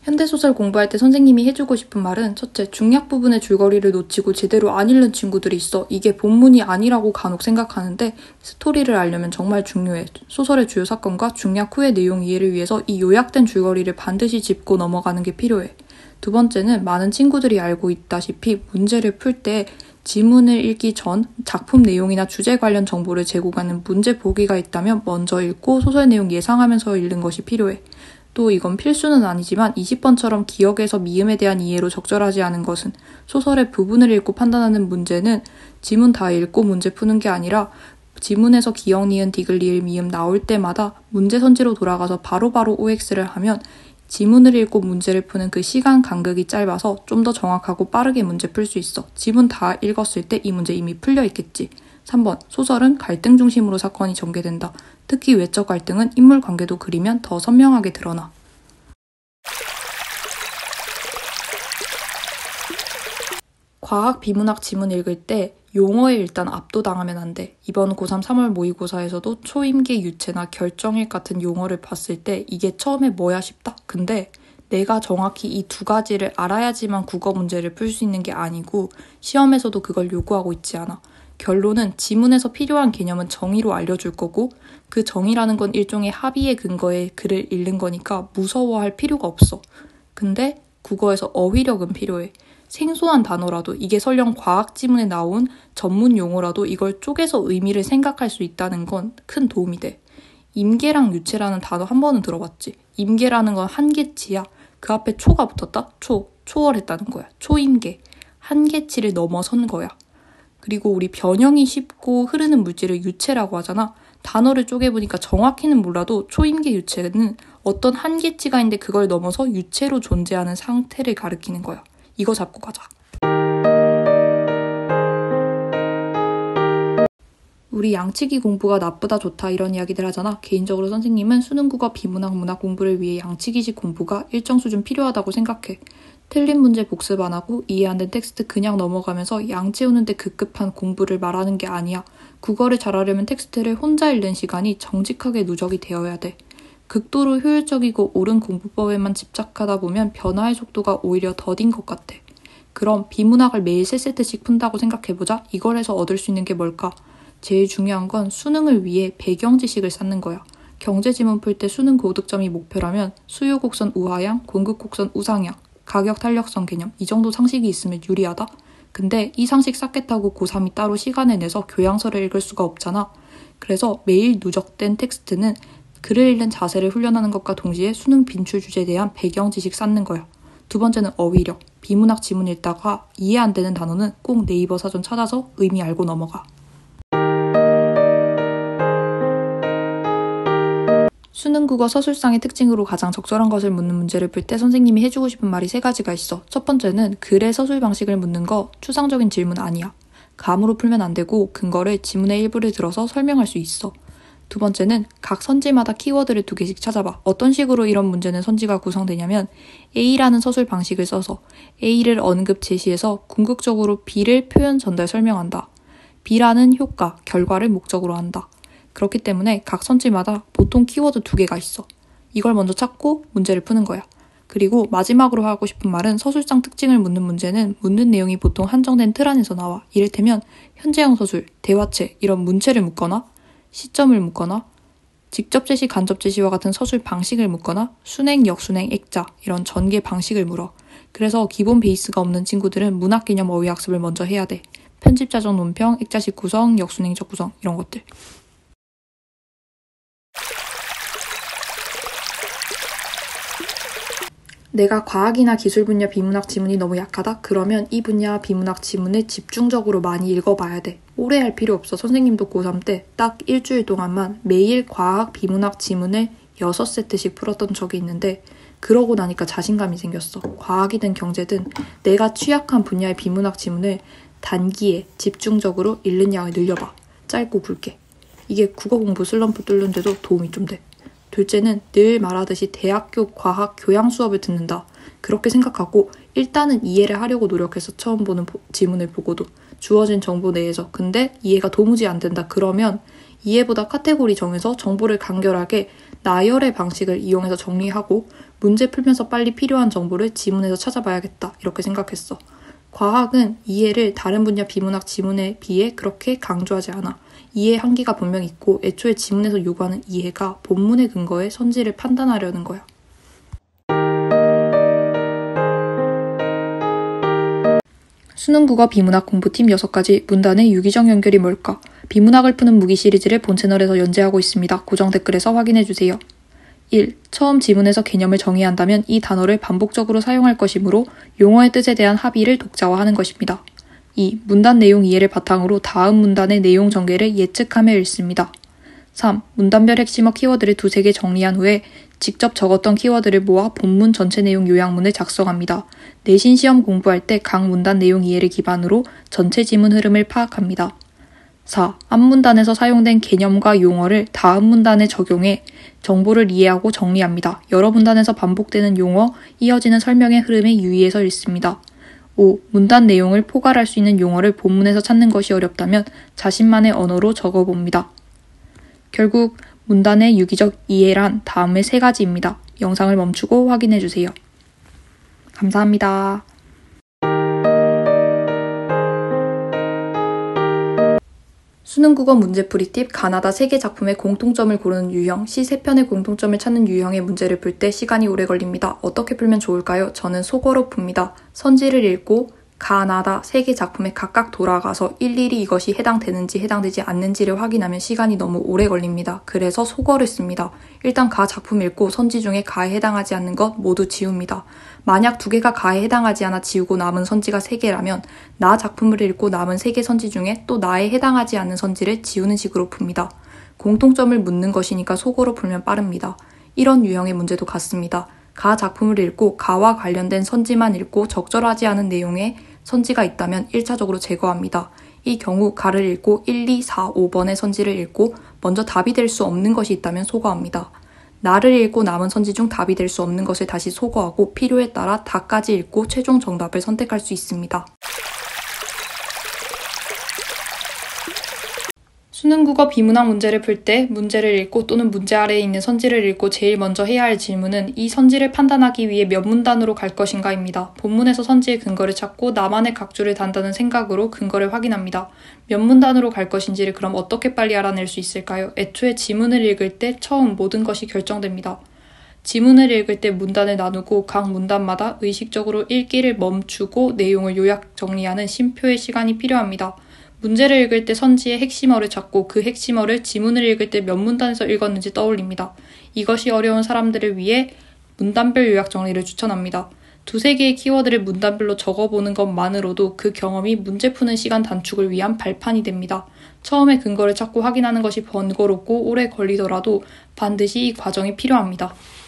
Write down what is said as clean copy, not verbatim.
현대소설 공부할 때 선생님이 해주고 싶은 말은 첫째, 중략 부분의 줄거리를 놓치고 제대로 안 읽는 친구들이 있어. 이게 본문이 아니라고 간혹 생각하는데 스토리를 알려면 정말 중요해. 소설의 주요 사건과 중략 후의 내용 이해를 위해서 이 요약된 줄거리를 반드시 짚고 넘어가는 게 필요해. 두 번째는 많은 친구들이 알고 있다시피 문제를 풀 때 지문을 읽기 전 작품 내용이나 주제 관련 정보를 제공하는 문제 보기가 있다면 먼저 읽고 소설 내용 예상하면서 읽는 것이 필요해. 또 이건 필수는 아니지만 20번처럼 기억에서 미음에 대한 이해로 적절하지 않은 것은 소설의 부분을 읽고 판단하는 문제는 지문 다 읽고 문제 푸는 게 아니라 지문에서 기역, 니은, 디귿, 리을, 미음 나올 때마다 문제 선지로 돌아가서 바로바로 OX를 하면 지문을 읽고 문제를 푸는 그 시간 간격이 짧아서 좀 더 정확하고 빠르게 문제 풀 수 있어. 지문 다 읽었을 때 이 문제 이미 풀려 있겠지. 3번. 소설은 갈등 중심으로 사건이 전개된다. 특히 외적 갈등은 인물 관계도 그리면 더 선명하게 드러나. 과학, 비문학 지문 읽을 때 용어에 일단 압도당하면 안 돼. 이번 고3 3월 모의고사에서도 초임계, 유체나 결정일 같은 용어를 봤을 때 이게 처음에 뭐야 싶다? 근데 내가 정확히 이 두 가지를 알아야지만 국어 문제를 풀 수 있는 게 아니고 시험에서도 그걸 요구하고 있지 않아. 결론은 지문에서 필요한 개념은 정의로 알려줄 거고 그 정의라는 건 일종의 합의의 근거에 글을 읽는 거니까 무서워할 필요가 없어. 근데 국어에서 어휘력은 필요해. 생소한 단어라도 이게 설령 과학 지문에 나온 전문 용어라도 이걸 쪼개서 의미를 생각할 수 있다는 건 큰 도움이 돼. 임계랑 유체라는 단어 한 번은 들어봤지. 임계라는 건 한계치야. 그 앞에 초가 붙었다? 초월했다는 거야. 초임계. 한계치를 넘어선 거야. 그리고 우리 변형이 쉽고 흐르는 물질을 유체라고 하잖아. 단어를 쪼개보니까 정확히는 몰라도 초임계 유체는 어떤 한계치가 있는데 그걸 넘어서 유체로 존재하는 상태를 가리키는 거야. 이거 잡고 가자. 우리 양치기 공부가 나쁘다 좋다 이런 이야기들 하잖아. 개인적으로 선생님은 수능 국어 비문학 문학 공부를 위해 양치기식 공부가 일정 수준 필요하다고 생각해. 틀린 문제 복습 안 하고 이해 안 된 텍스트 그냥 넘어가면서 양 채우는데 급급한 공부를 말하는 게 아니야. 국어를 잘하려면 텍스트를 혼자 읽는 시간이 정직하게 누적이 되어야 돼. 극도로 효율적이고 옳은 공부법에만 집착하다 보면 변화의 속도가 오히려 더딘 것 같아. 그럼 비문학을 매일 3세트씩 푼다고 생각해보자. 이걸 해서 얻을 수 있는 게 뭘까? 제일 중요한 건 수능을 위해 배경 지식을 쌓는 거야. 경제 지문 풀 때 수능 고득점이 목표라면 수요 곡선 우하향, 공급 곡선 우상향, 가격 탄력성 개념 이 정도 상식이 있으면 유리하다? 근데 이 상식 쌓겠다고 고3이 따로 시간을 내서 교양서를 읽을 수가 없잖아. 그래서 매일 누적된 텍스트는 글을 읽는 자세를 훈련하는 것과 동시에 수능 빈출 주제에 대한 배경 지식 쌓는 거야. 두 번째는 어휘력. 비문학 지문 읽다가 이해 안 되는 단어는 꼭 네이버 사전 찾아서 의미 알고 넘어가. 수능 국어 서술상의 특징으로 가장 적절한 것을 묻는 문제를 풀 때 선생님이 해주고 싶은 말이 3가지가 있어. 첫 번째는 글의 서술 방식을 묻는 거 추상적인 질문 아니야. 감으로 풀면 안 되고 근거를 지문의 일부를 들어서 설명할 수 있어. 두 번째는 각 선지마다 키워드를 2개씩 찾아봐. 어떤 식으로 이런 문제는 선지가 구성되냐면 A라는 서술 방식을 써서 A를 언급 제시해서 궁극적으로 B를 표현 전달 설명한다. B라는 효과, 결과를 목적으로 한다. 그렇기 때문에 각 선지마다 보통 키워드 2개가 있어. 이걸 먼저 찾고 문제를 푸는 거야. 그리고 마지막으로 하고 싶은 말은 서술상 특징을 묻는 문제는 묻는 내용이 보통 한정된 틀 안에서 나와. 이를테면 현재형 서술, 대화체 이런 문체를 묻거나 시점을 묻거나 직접 제시, 간접 제시와 같은 서술 방식을 묻거나 순행, 역순행, 액자 이런 전개 방식을 물어. 그래서 기본 베이스가 없는 친구들은 문학 개념 어휘 학습을 먼저 해야 돼. 편집자적 논평, 액자식 구성, 역순행적 구성 이런 것들. 내가 과학이나 기술 분야 비문학 지문이 너무 약하다? 그러면 이 분야 비문학 지문을 집중적으로 많이 읽어봐야 돼. 오래 할 필요 없어. 선생님도 고3 때 딱 일주일 동안만 매일 과학 비문학 지문을 6세트씩 풀었던 적이 있는데 그러고 나니까 자신감이 생겼어. 과학이든 경제든 내가 취약한 분야의 비문학 지문을 단기에 집중적으로 읽는 양을 늘려봐. 짧고 굵게. 이게 국어 공부 슬럼프 뚫는 데도 도움이 좀 돼. 둘째는 늘 말하듯이 대학교 과학 교양 수업을 듣는다. 그렇게 생각하고 일단은 이해를 하려고 노력해서 처음 보는 지문을 보고도 주어진 정보 내에서 근데 이해가 도무지 안 된다. 그러면 이해보다 카테고리 정해서 정보를 간결하게 나열의 방식을 이용해서 정리하고 문제 풀면서 빨리 필요한 정보를 지문에서 찾아봐야겠다 이렇게 생각했어. 과학은 이해를 다른 분야 비문학 지문에 비해 그렇게 강조하지 않아. 이해의 한계가 분명히 있고 애초에 지문에서 요구하는 이해가 본문의 근거에 선지를 판단하려는 거야. 수능국어 비문학 공부팀 6가지 문단의 유기적 연결이 뭘까? 비문학을 푸는 무기 시리즈를 본 채널에서 연재하고 있습니다. 고정 댓글에서 확인해주세요. 1. 처음 지문에서 개념을 정의해야 한다면 이 단어를 반복적으로 사용할 것이므로 용어의 뜻에 대한 합의를 독자화하는 것입니다. 2. 문단 내용 이해를 바탕으로 다음 문단의 내용 전개를 예측하며 읽습니다. 3. 문단별 핵심어 키워드를 두세 개 정리한 후에 직접 적었던 키워드를 모아 본문 전체 내용 요약문을 작성합니다. 내신 시험 공부할 때 각 문단 내용 이해를 기반으로 전체 지문 흐름을 파악합니다. 4. 앞문단에서 사용된 개념과 용어를 다음 문단에 적용해 정보를 이해하고 정리합니다. 여러 문단에서 반복되는 용어, 이어지는 설명의 흐름에 유의해서 읽습니다. 5. 문단 내용을 포괄할 수 있는 용어를 본문에서 찾는 것이 어렵다면 자신만의 언어로 적어봅니다. 결국 문단의 유기적 이해란 다음의 3가지입니다. 영상을 멈추고 확인해주세요. 감사합니다. 수능국어 문제풀이 팁 가나다 세계 작품의 공통점을 고르는 유형 시 3편의 공통점을 찾는 유형의 문제를 풀 때 시간이 오래 걸립니다. 어떻게 풀면 좋을까요? 저는 속어로 풉니다. 선지를 읽고 가나다 세계 작품에 각각 돌아가서 일일이 이것이 해당되는지 해당되지 않는지를 확인하면 시간이 너무 오래 걸립니다. 그래서 속어를 씁니다. 일단 가 작품 읽고 선지 중에 가에 해당하지 않는 것 모두 지웁니다. 만약 2개가 가에 해당하지 않아 지우고 남은 선지가 3개라면 나 작품을 읽고 남은 3개 선지 중에 또 나에 해당하지 않는 선지를 지우는 식으로 풉니다. 공통점을 묻는 것이니까 속어로 풀면 빠릅니다. 이런 유형의 문제도 같습니다. 가 작품을 읽고 가와 관련된 선지만 읽고 적절하지 않은 내용의 선지가 있다면 1차적으로 제거합니다. 이 경우 가를 읽고 1, 2, 4, 5번의 선지를 읽고 먼저 답이 될 수 없는 것이 있다면 소거합니다. 나를 읽고 남은 선지 중 답이 될 수 없는 것을 다시 소거하고 필요에 따라 다까지 읽고 최종 정답을 선택할 수 있습니다. 수능국어 비문학 문제를 풀 때 문제를 읽고 또는 문제 아래에 있는 선지를 읽고 제일 먼저 해야 할 질문은 이 선지를 판단하기 위해 몇 문단으로 갈 것인가입니다. 본문에서 선지의 근거를 찾고 나만의 각주를 단다는 생각으로 근거를 확인합니다. 몇 문단으로 갈 것인지를 그럼 어떻게 빨리 알아낼 수 있을까요? 애초에 지문을 읽을 때 처음 모든 것이 결정됩니다. 지문을 읽을 때 문단을 나누고 각 문단마다 의식적으로 읽기를 멈추고 내용을 요약 정리하는 심표의 시간이 필요합니다. 문제를 읽을 때 선지의 핵심어를 찾고 그 핵심어를 지문을 읽을 때 몇 문단에서 읽었는지 떠올립니다. 이것이 어려운 사람들을 위해 문단별 요약 정리를 추천합니다. 2-3개의 키워드를 문단별로 적어보는 것만으로도 그 경험이 문제 푸는 시간 단축을 위한 발판이 됩니다. 처음에 근거를 찾고 확인하는 것이 번거롭고 오래 걸리더라도 반드시 이 과정이 필요합니다.